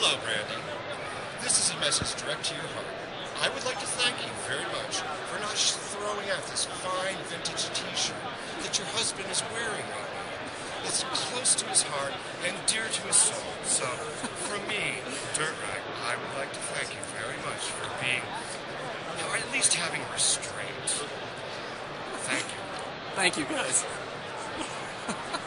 Hello, Brandy. This is a message direct to your heart. I would like to thank you very much for not throwing out this fine vintage t-shirt that your husband is wearing right now. It's close to his heart and dear to his soul. So, from me, Dirt Rag, I would like to thank you very much for being, at least having restraint. Thank you. Thank you, guys.